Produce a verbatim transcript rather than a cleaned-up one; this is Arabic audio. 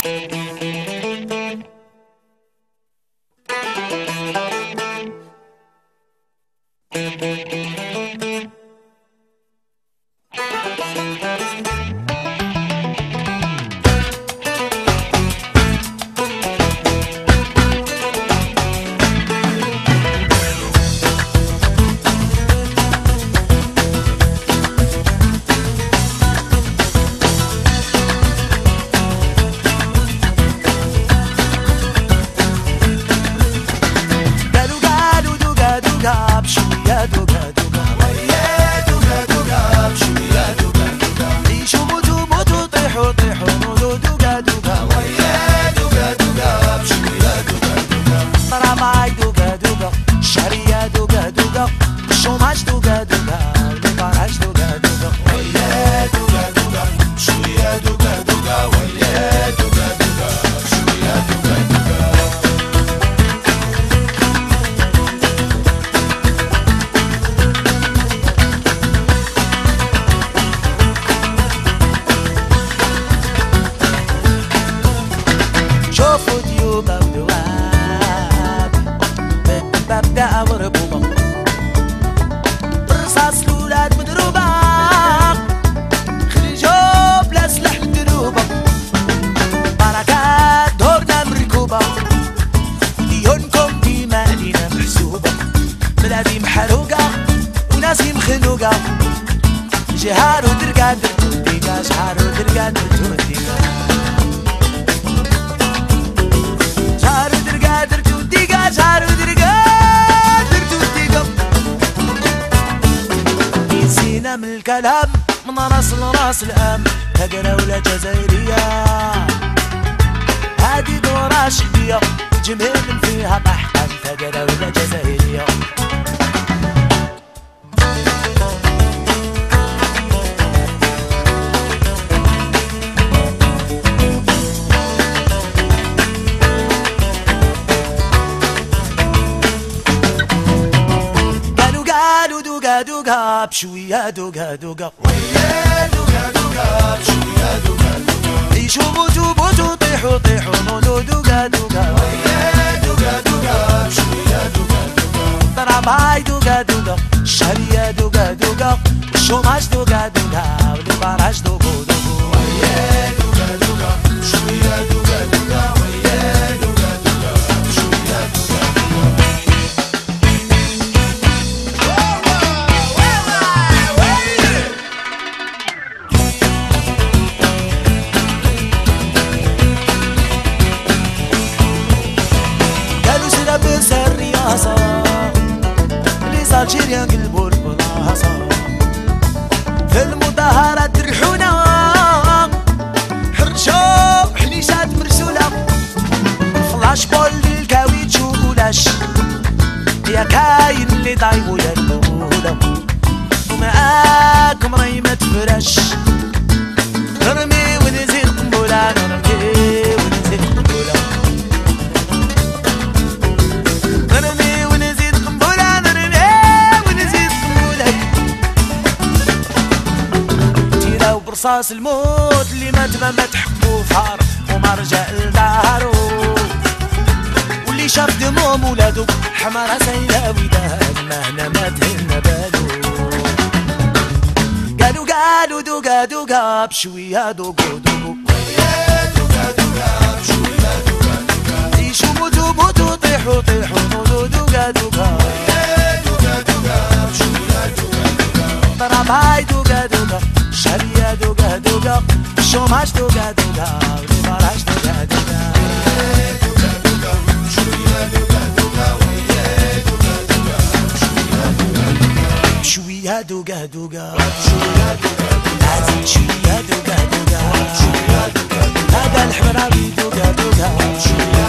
شهارو درقان درتوديقا شهارو درقان درتوديقا شهارو درقان درتوديقا شهارو درقان درتوديقا نسينا من الكلام من راس لراس الام تقرا ولا جزائرية هادي دورة شعبية جمهور فيها طحطم تقرا ولا جزائرية دوقا بشوية دوقا دوقا ويا دوقا دوقا بشوية دوقا دوقا عيشوا موتوا موتوا طيحوا طيحوا نوضوا دوقا دوقا ويا دوقا دوقا بشوية دوقا دوقا الضرب هاي دوقا دوقا الشهرية دوقا دوقا الشوماج دوقا دوقا والبراج دوقو دوقو ويا دوقا دوقا بشوية دوقا دوقا ويا دوقا دوقا بشوية دوقا دوقا الجيريان قلبوا البلاصة في المظاهرات ريحونا حرشوا حليشات مرسولة فلاش بول للكاويتش ولاش يا كاين اللي ضايبوا للمولة ومعاكم راي ما تفرش نرمي ونزيد قنبلة نرمي ونزيد قنبلة نرمي ونزيد قنبلة نرمي برصاص الموت اللي ما تمام تحكمو فار وما رجع لدارو واللي شاف دموم ولادو حمارة سايلة وداد ما هنا ما تهنا بالو قالوا قالوا دوقا دوقا بشوية دوقو دوقو ويا دوقا دوقا بشوية دوقا دوقا عيشوا موتوا موتوا طيحوا طيحوا نوضوا دوقا دوقا ويا دوقا دوقا بشوية دوقا دوقا ضرب هاي دوقا دوقا الشهرية دوقا دوقا الشوماج دوقا دوقا والبراج دوقا دوقا ويا دوقا دوقا بشوية دوقا دوقا ويا دوقا دوقا بشوية دوقا شوية دوقا دوقا دوقا بشوية دوقا دوقا عزيز شوية دوقا دوقا بشوية دوقا دوقا هذا الحمراوي دوقا دوقا بشوية